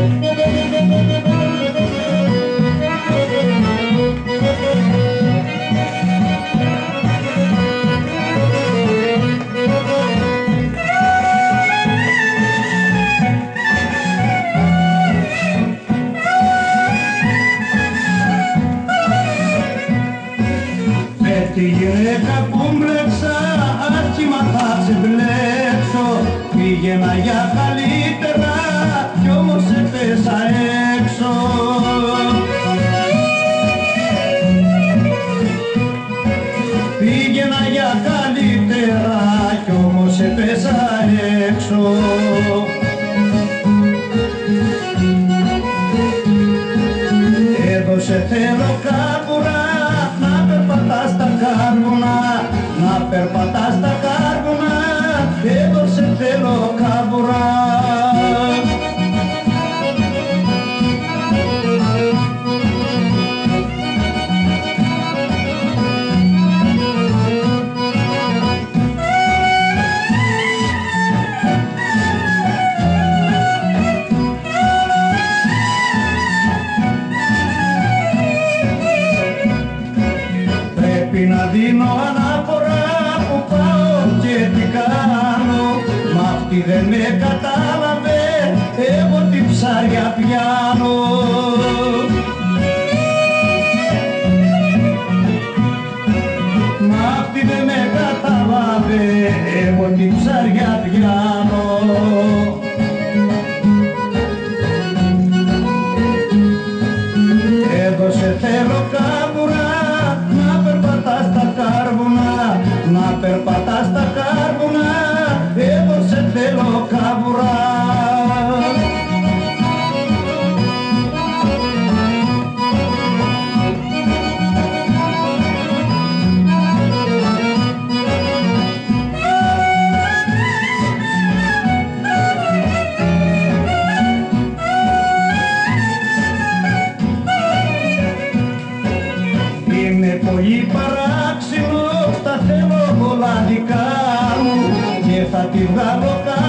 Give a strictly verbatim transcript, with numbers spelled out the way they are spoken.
Τη γυναίκα που μπλέξα, άσχημα θα σε μπλέξω. Πήγαινα για καλύτερα κι όμως έπεσα έξω. Πήγαινα για καλύτερα κι όμως έπεσα έξω. Έδωσε θέλω κάπουρα να περπατάς στα κάρβουνα, να περπατάς στα κάρβουνα, έδωσε θέλω κάβουρα. Πρέπει να δίνω ανάφορα που πάω και τι κάνω, μα αυτή δεν με κατάλαβε, εγώ την ψάρια πιάνω. Μα αυτή δεν με κατάλαβε, εγώ την ψάρια πιάνω. Έδωσε θέλω κάβουρα, να περπατάς στα κάρβουνα, να περπατάς στα κάρβουνα, έδωσε θέλω κάβουρα. Είναι πολύ παράξενο, τα θέλω όλα δικά μου και θα τη βγάλω κάτω.